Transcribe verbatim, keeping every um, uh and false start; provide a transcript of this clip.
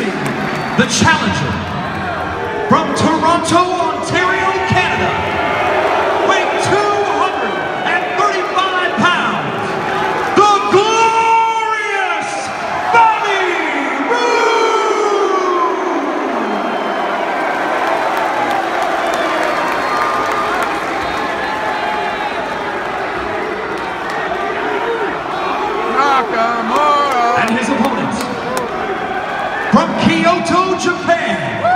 Introducing the challenger from Toronto, Ontario, Canada, weighing two hundred thirty-five pounds, the glorious Bobby Roode! Nakamura! And his opponents, from Kyoto, Japan,